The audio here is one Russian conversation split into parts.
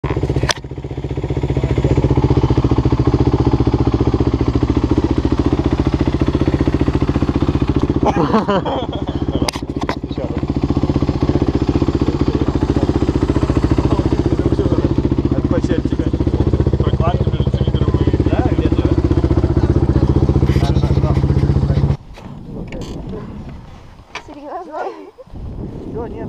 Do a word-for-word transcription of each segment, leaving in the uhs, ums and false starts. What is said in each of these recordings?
Все, нет.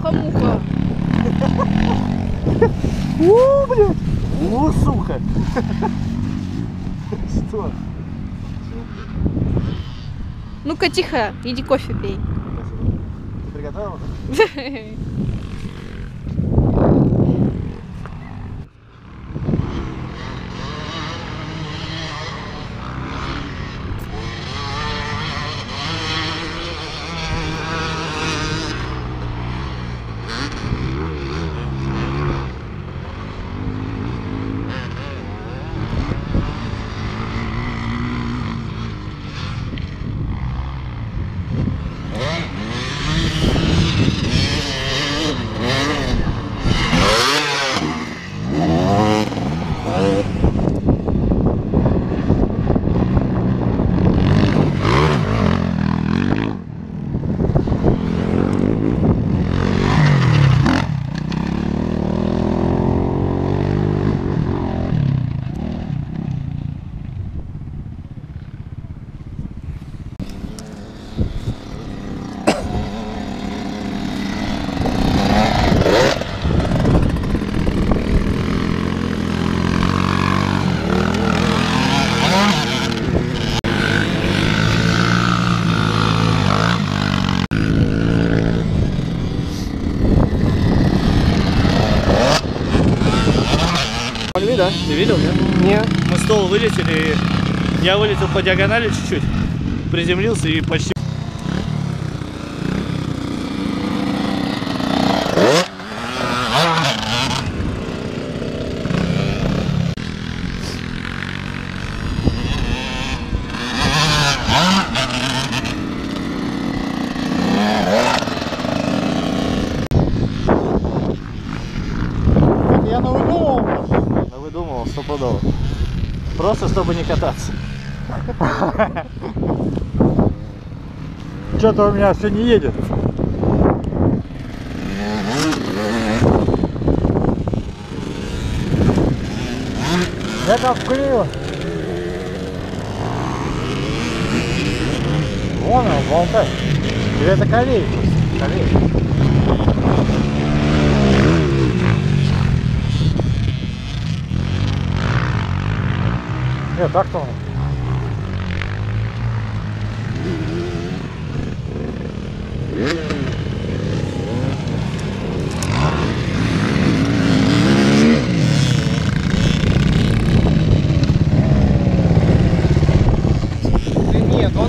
Муха-муха. У, блин! У, сука! Что? Ну-ка, тихо, иди кофе пей. Ты приготовила? Да? Ты видел, нет? Нет. Мы с стола вылетели, и я вылетел по диагонали чуть-чуть, приземлился и почти... Я навыдумывал. Навыдумывал, стопудово. Просто чтобы не кататься. Что-то у меня все не едет. Я там вклею. Вон он, болтай. Или это колей? Колей. Нет, так-то он. Нет, он...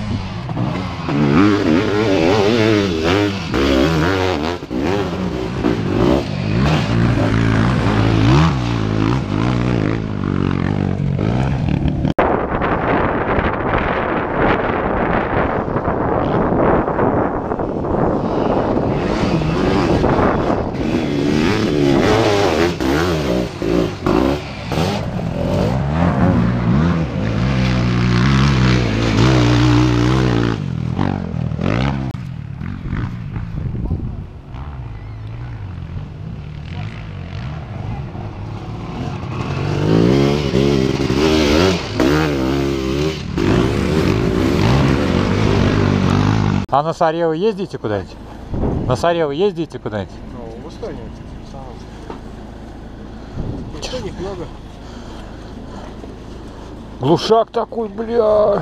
А на Сарево ездите куда-нибудь? На Сарево ездите куда-нибудь? Ну, в Эстонии. В Эстонии много. Глушак такой, бля.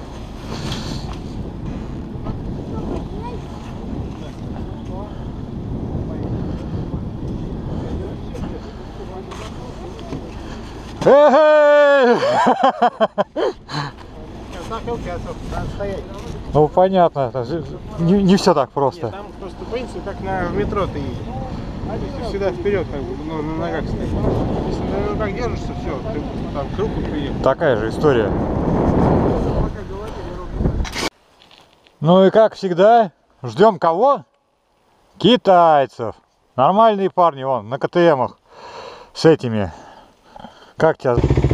Эй! Ну понятно, не, не все так просто. Нет, там просто принцип, как на, в метро ты едешь. Ты всегда вперед, как бы, ну, на ногах стоишь. Если на ногах держишься, все, ты там к руку приехал. Такая же история. Ну и как всегда, ждем кого? Китайцев. Нормальные парни, вон, на ка тэ эмах с этими. Как тебя?